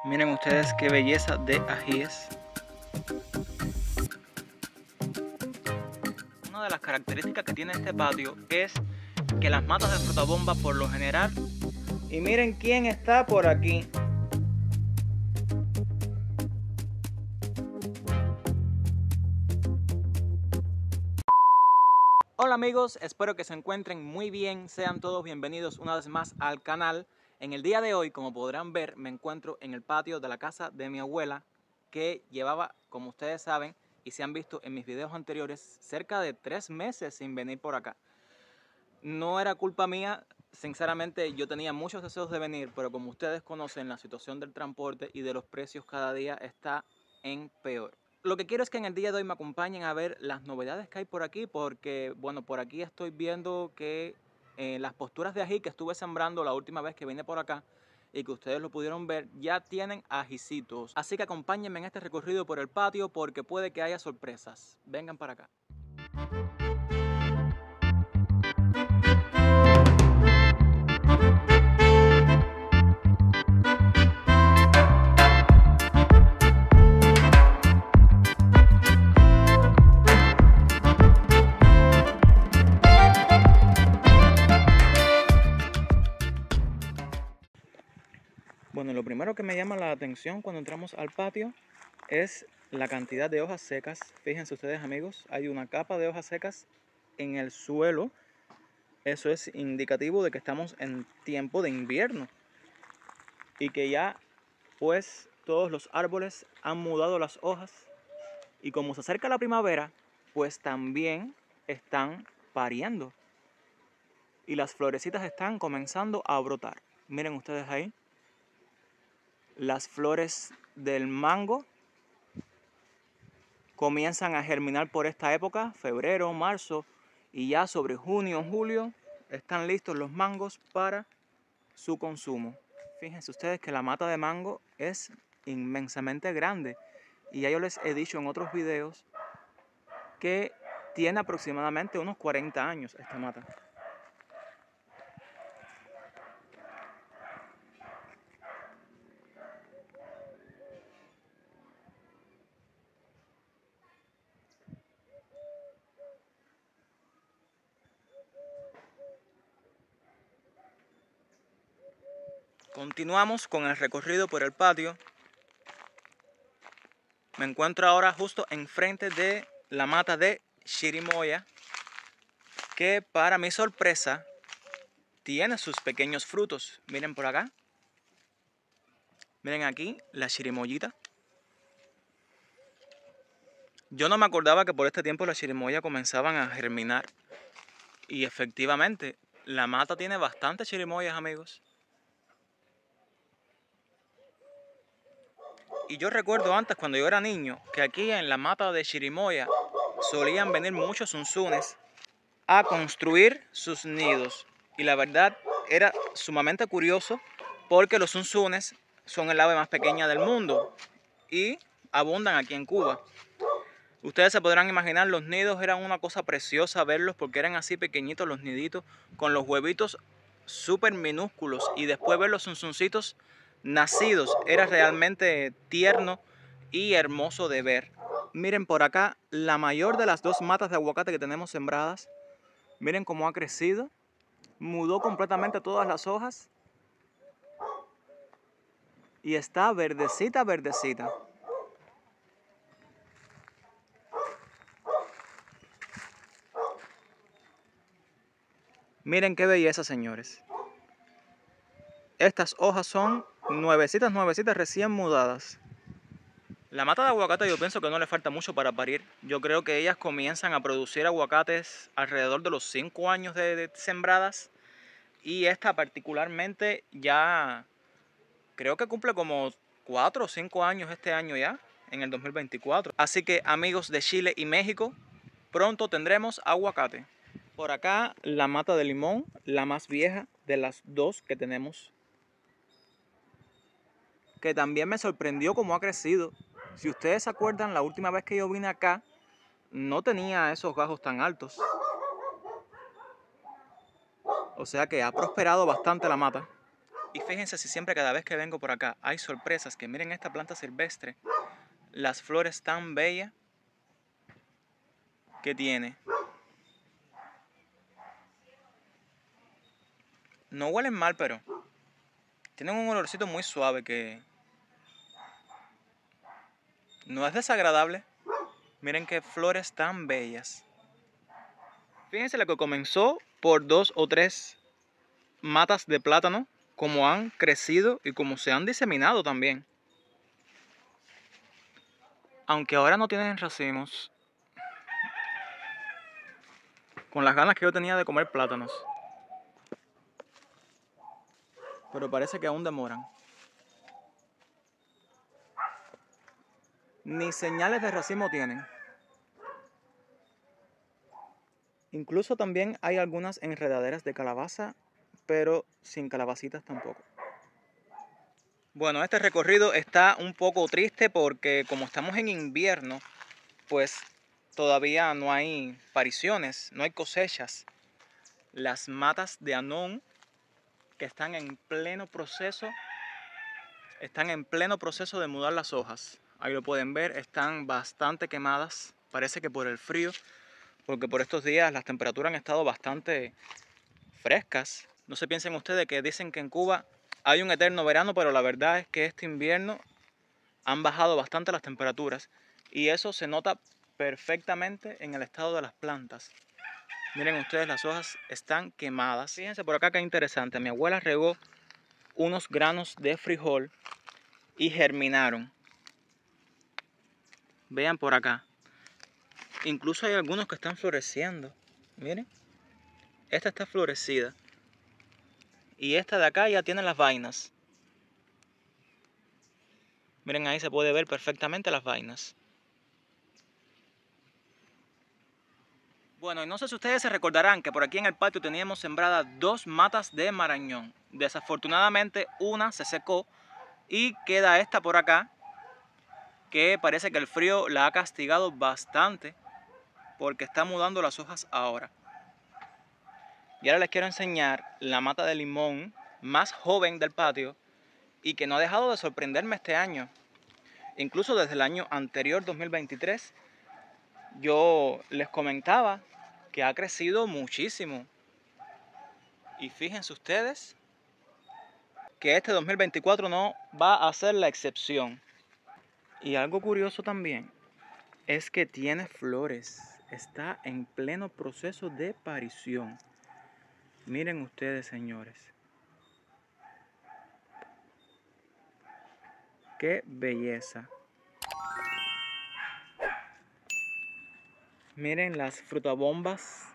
Miren ustedes qué belleza de ajíes. Una de las características que tiene este patio es que las matas de frutabomba por lo general. Y miren quién está por aquí. Hola amigos, espero que se encuentren muy bien. Sean todos bienvenidos una vez más al canal. En el día de hoy, como podrán ver, me encuentro en el patio de la casa de mi abuela, que llevaba, como ustedes saben y se han visto en mis videos anteriores, cerca de 3 meses sin venir por acá. No era culpa mía, sinceramente yo tenía muchos deseos de venir, pero como ustedes conocen, la situación del transporte y de los precios cada día está en peor. Lo que quiero es que en el día de hoy me acompañen a ver las novedades que hay por aquí, porque bueno, por aquí estoy viendo que las posturas de ají que estuve sembrando la última vez que vine por acá y que ustedes lo pudieron ver, ya tienen ajicitos. Así que acompáñenme en este recorrido por el patio porque puede que haya sorpresas. Vengan para acá. Bueno, lo primero que me llama la atención cuando entramos al patio es la cantidad de hojas secas. Fíjense ustedes amigos, hay una capa de hojas secas en el suelo. Eso es indicativo de que estamos en tiempo de invierno y que ya pues todos los árboles han mudado las hojas y como se acerca la primavera pues también están pariendo y las florecitas están comenzando a brotar. Miren ustedes ahí. Las flores del mango comienzan a germinar por esta época, febrero, marzo, y ya sobre junio, julio, están listos los mangos para su consumo. Fíjense ustedes que la mata de mango es inmensamente grande, y ya yo les he dicho en otros videos que tiene aproximadamente unos 40 años esta mata. Continuamos con el recorrido por el patio. Me encuentro ahora justo enfrente de la mata de chirimoya, que para mi sorpresa tiene sus pequeños frutos. Miren por acá. Miren aquí la chirimoyita. Yo no me acordaba que por este tiempo las chirimoyas comenzaban a germinar. Y efectivamente, la mata tiene bastantes chirimoyas, amigos. Y yo recuerdo antes, cuando yo era niño, que aquí en la mata de chirimoya solían venir muchos zunzunes a construir sus nidos. Y la verdad era sumamente curioso porque los zunzunes son el ave más pequeña del mundo y abundan aquí en Cuba. Ustedes se podrán imaginar, los nidos eran una cosa preciosa verlos porque eran así pequeñitos los niditos con los huevitos súper minúsculos, y después ver los zunzuncitos nacidos era realmente tierno y hermoso de ver. Miren por acá la mayor de las dos matas de aguacate que tenemos sembradas. Miren cómo ha crecido, mudó completamente todas las hojas y está verdecita, verdecita. Miren qué belleza, señores. Estas hojas son nuevecitas, nuevecitas, recién mudadas. La mata de aguacate yo pienso que no le falta mucho para parir. Yo creo que ellas comienzan a producir aguacates alrededor de los 5 años de sembradas. Y esta particularmente ya creo que cumple como 4 o 5 años este año ya, en el 2024. Así que amigos de Chile y México, pronto tendremos aguacate. Por acá la mata de limón, la más vieja de las dos que tenemos, que también me sorprendió cómo ha crecido. Si ustedes se acuerdan, la última vez que yo vine acá, no tenía esos gajos tan altos. O sea que ha prosperado bastante la mata. Y fíjense si siempre cada vez que vengo por acá hay sorpresas, que miren esta planta silvestre, las flores tan bellas que tiene. No huelen mal, pero tienen un olorcito muy suave que no es desagradable. Miren qué flores tan bellas. Fíjense lo que comenzó por 2 o 3 matas de plátano, como han crecido y como se han diseminado también. Aunque ahora no tienen racimos, con las ganas que yo tenía de comer plátanos. Pero parece que aún demoran. Ni señales de racimo tienen. Incluso también hay algunas enredaderas de calabaza, pero sin calabacitas tampoco. Bueno, este recorrido está un poco triste porque como estamos en invierno, pues todavía no hay pariciones, no hay cosechas. Las matas de anón que están en pleno proceso de mudar las hojas. Ahí lo pueden ver, están bastante quemadas, parece que por el frío, porque por estos días las temperaturas han estado bastante frescas. No se piensen ustedes que dicen que en Cuba hay un eterno verano, pero la verdad es que este invierno han bajado bastante las temperaturas y eso se nota perfectamente en el estado de las plantas. Miren ustedes, las hojas están quemadas. Fíjense por acá que interesante, mi abuela regó unos granos de frijol y germinaron. Vean por acá. Incluso hay algunos que están floreciendo. Miren, esta está florecida. Y esta de acá ya tiene las vainas. Miren, ahí se puede ver perfectamente las vainas. Bueno, y no sé si ustedes se recordarán que por aquí en el patio teníamos sembradas 2 matas de marañón. Desafortunadamente una se secó y queda esta por acá, que parece que el frío la ha castigado bastante porque está mudando las hojas ahora. Y ahora les quiero enseñar la mata de limón más joven del patio y que no ha dejado de sorprenderme este año. Incluso desde el año anterior, 2023, yo les comentaba que ha crecido muchísimo. Y fíjense ustedes que este 2024 no va a ser la excepción. Y algo curioso también es que tiene flores. Está en pleno proceso de parición. Miren ustedes, señores. ¡Qué belleza! Miren las frutabombas.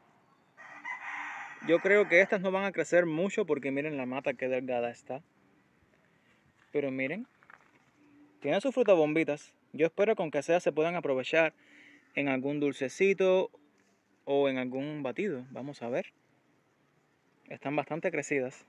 Yo creo que estas no van a crecer mucho porque miren la mata que delgada está. Pero miren, tiene sus frutabombitas. Yo espero que aunque sea se puedan aprovechar en algún dulcecito o en algún batido. Vamos a ver. Están bastante crecidas.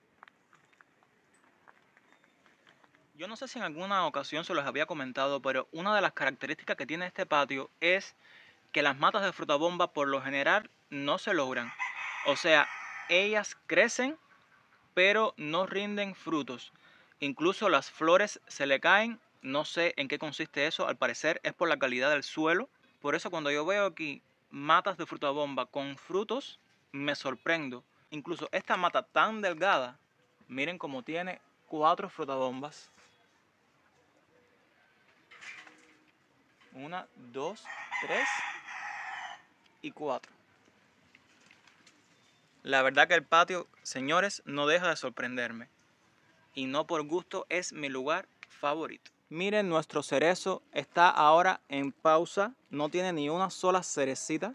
Yo no sé si en alguna ocasión se los había comentado, pero una de las características que tiene este patio es que las matas de frutabomba por lo general no se logran. O sea, ellas crecen pero no rinden frutos. Incluso las flores se le caen. No sé en qué consiste eso. Al parecer es por la calidad del suelo. Por eso cuando yo veo aquí matas de frutabomba con frutos, me sorprendo. Incluso esta mata tan delgada, miren cómo tiene 4 frutabombas. 1, 2, 3 y 4. La verdad que el patio, señores, no deja de sorprenderme. Y no por gusto, es mi lugar favorito. Miren, nuestro cerezo está ahora en pausa. No tiene ni una sola cerecita.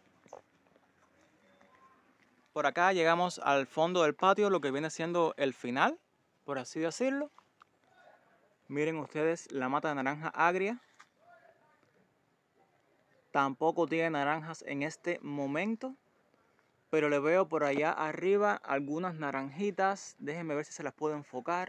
Por acá llegamos al fondo del patio, lo que viene siendo el final, por así decirlo. Miren ustedes la mata de naranja agria. Tampoco tiene naranjas en este momento, pero le veo por allá arriba algunas naranjitas. Déjenme ver si se las puedo enfocar.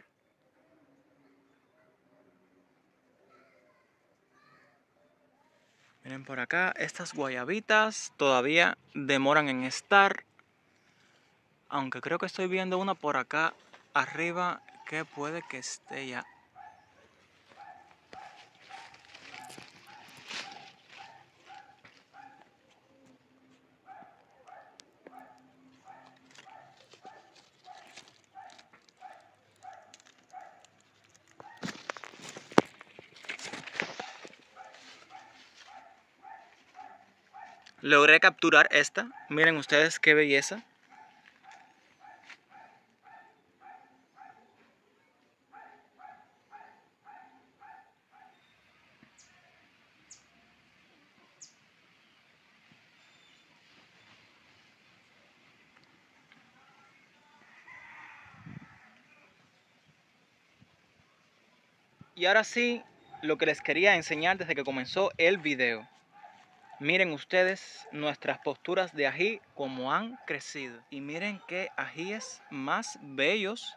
Miren por acá, estas guayabitas todavía demoran en estar. Aunque creo que estoy viendo una por acá arriba que puede que esté ya. Logré capturar esta. Miren ustedes qué belleza. Y ahora sí, lo que les quería enseñar desde que comenzó el video. Miren ustedes nuestras posturas de ají como han crecido. Y miren qué ajíes más bellos.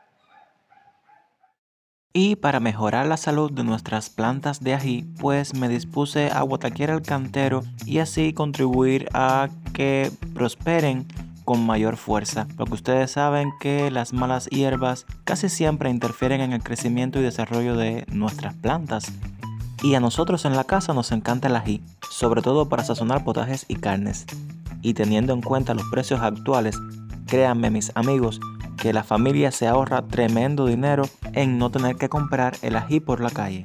Y para mejorar la salud de nuestras plantas de ají, pues me dispuse a botaquear el cantero y así contribuir a que prosperen con mayor fuerza, porque ustedes saben que las malas hierbas casi siempre interfieren en el crecimiento y desarrollo de nuestras plantas. Y a nosotros en la casa nos encanta el ají, sobre todo para sazonar potajes y carnes. Y teniendo en cuenta los precios actuales, créanme mis amigos, que la familia se ahorra tremendo dinero en no tener que comprar el ají por la calle.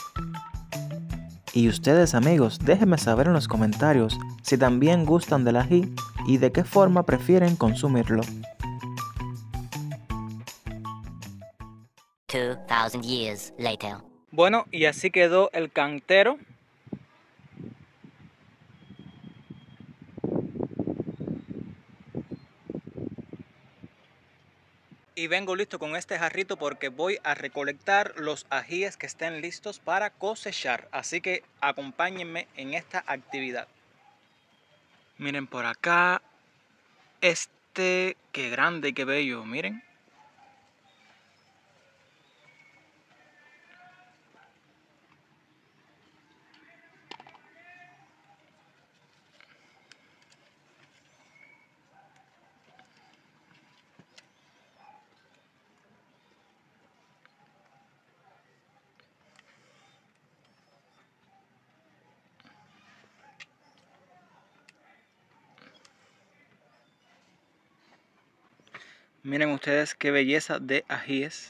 Y ustedes amigos, déjenme saber en los comentarios si también gustan del ají y de qué forma prefieren consumirlo. 2,000 years later. Bueno, y así quedó el cantero. Y vengo listo con este jarrito porque voy a recolectar los ajíes que estén listos para cosechar. Así que acompáñenme en esta actividad. Miren por acá. Qué grande y qué bello, miren. Miren ustedes qué belleza de ajíes.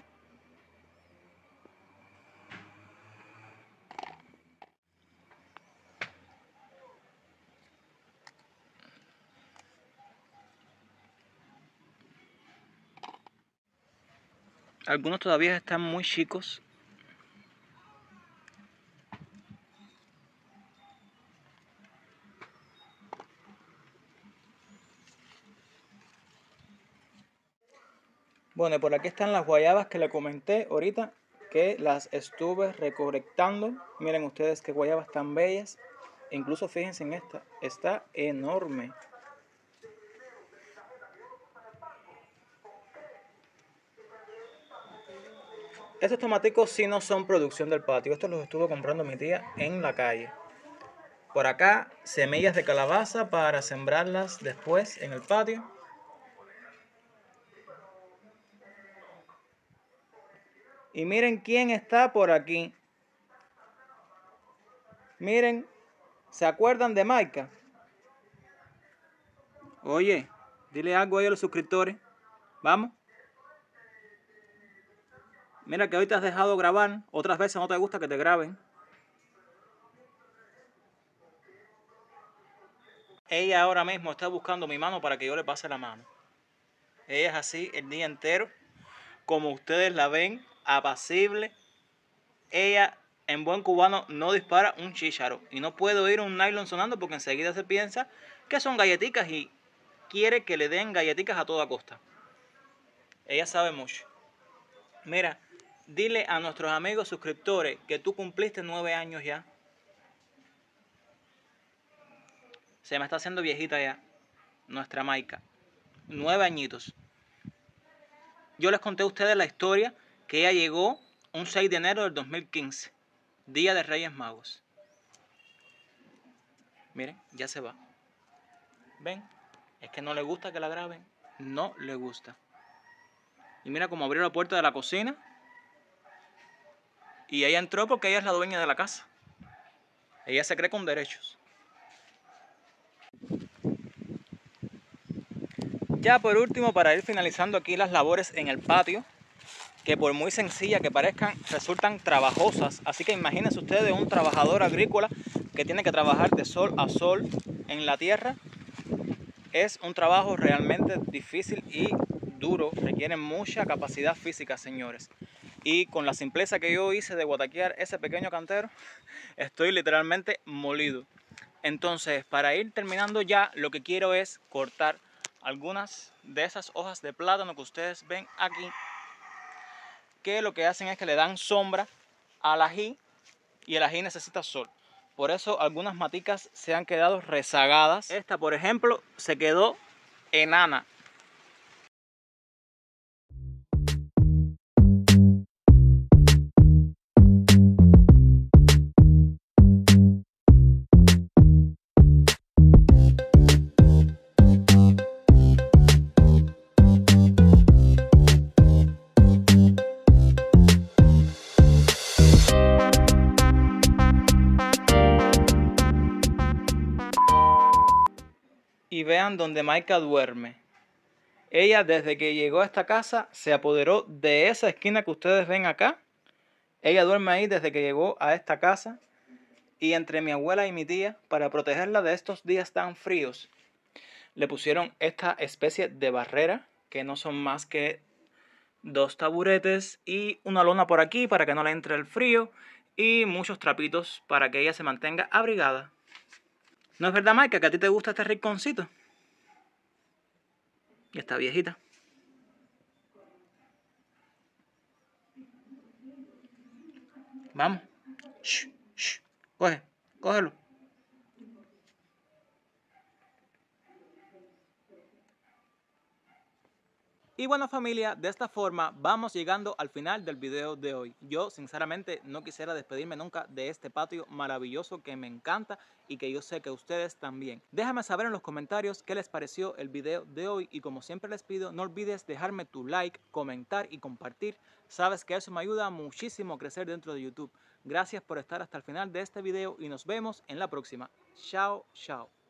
Algunos todavía están muy chicos. Bueno, por aquí están las guayabas que le comenté ahorita, que las estuve recolectando. Miren ustedes qué guayabas tan bellas. Incluso fíjense en esta, está enorme. Estos tomaticos sí no son producción del patio. Estos los estuvo comprando mi tía en la calle. Por acá, semillas de calabaza para sembrarlas después en el patio. Y miren quién está por aquí. Miren, ¿se acuerdan de Maika? Oye, dile algo ahí a los suscriptores. Vamos. Mira que hoy te has dejado grabar. Otras veces no te gusta que te graben. Ella ahora mismo está buscando mi mano para que yo le pase la mano. Ella es así el día entero. Como ustedes la ven, apacible. Ella, en buen cubano, no dispara un chícharo. Y no puede oír un nylon sonando porque enseguida se piensa que son galletitas y quiere que le den galletitas a toda costa. Ella sabe mucho. Mira, dile a nuestros amigos suscriptores que tú cumpliste 9 años ya. Se me está haciendo viejita ya. Nuestra Maika. 9 añitos. Yo les conté a ustedes la historia que ella llegó un 6 de enero del 2015. Día de Reyes Magos. Miren, ya se va. ¿Ven? Es que no le gusta que la graben. No le gusta. Y mira cómo abrió la puerta de la cocina. Y ella entró porque ella es la dueña de la casa. Ella se cree con derechos. Ya por último, para ir finalizando aquí las labores en el patio, que por muy sencillas que parezcan, resultan trabajosas. Así que imagínense ustedes un trabajador agrícola que tiene que trabajar de sol a sol en la tierra. Es un trabajo realmente difícil y duro, requiere mucha capacidad física, señores. Y con la simpleza que yo hice de guataquear ese pequeño cantero, estoy literalmente molido. Entonces, para ir terminando ya, lo que quiero es cortar algunas de esas hojas de plátano que ustedes ven aquí, que lo que hacen es que le dan sombra al ají, y el ají necesita sol. Por eso algunas maticas se han quedado rezagadas. Esta, por ejemplo, se quedó enana. Y vean donde Maika duerme. Ella desde que llegó a esta casa se apoderó de esa esquina que ustedes ven acá. Ella duerme ahí desde que llegó a esta casa. Y entre mi abuela y mi tía, para protegerla de estos días tan fríos, le pusieron esta especie de barrera, que no son más que 2 taburetes y una lona por aquí para que no le entre el frío, y muchos trapitos para que ella se mantenga abrigada. ¿No es verdad, Maika, que a ti te gusta este rinconcito? Y esta viejita. Vamos. Shh, shh. Cógelo. Y bueno, familia, de esta forma vamos llegando al final del video de hoy. Yo sinceramente no quisiera despedirme nunca de este patio maravilloso que me encanta y que yo sé que ustedes también. Déjame saber en los comentarios qué les pareció el video de hoy, y como siempre les pido, no olvides dejarme tu like, comentar y compartir. Sabes que eso me ayuda muchísimo a crecer dentro de YouTube. Gracias por estar hasta el final de este video y nos vemos en la próxima. Chao, chao.